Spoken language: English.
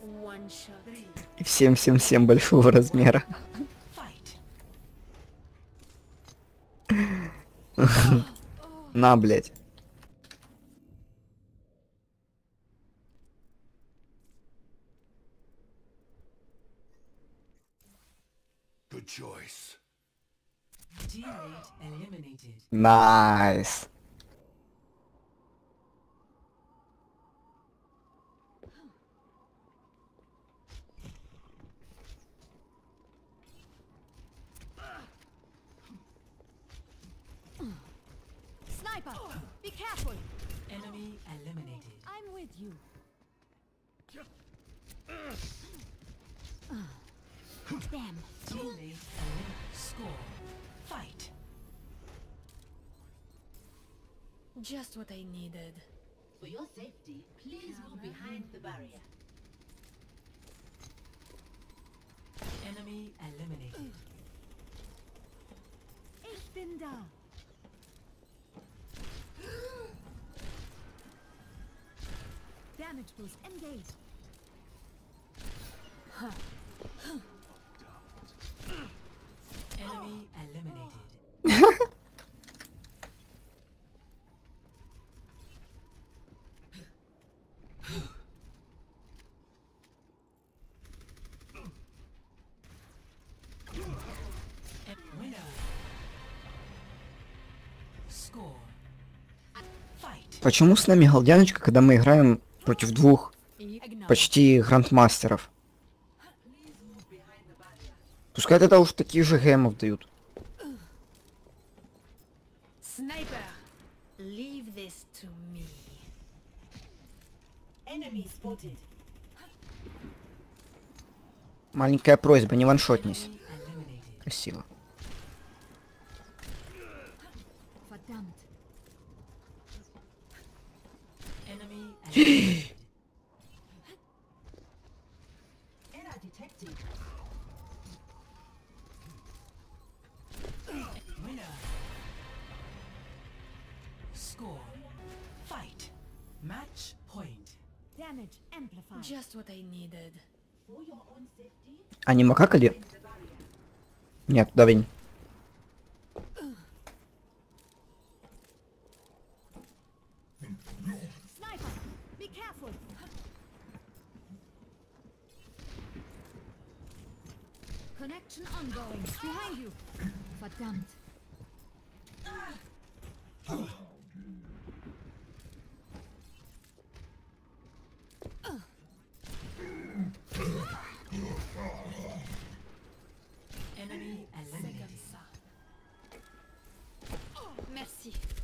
И всем большого размера. На, блядь. Найс. Be careful. Enemy eliminated. I'm with you. Damn. Teammate score. Fight. Just what I needed. For your safety, please move behind the barrier. Enemy eliminated. Ich bin da. Damage boost engaged. Enemy eliminated. Winner. Score. Fight. Почему с нами галдяночка, когда мы играем против двух почти грандмастеров? Пускай тогда уж таких же гемов дают. Sniper, leave this to me. Enemy spotted. Маленькая просьба, не ваншотнись. Красиво. Verdammt. Enemy Error detected. winner. Score. Fight. Match point. Damage amplified. Just what I needed. For your own safety, Они макакали? Нет, давай. Sniper, be careful. Connection ongoing. Behind you. Verdammt. Enemy eliminated. Merci.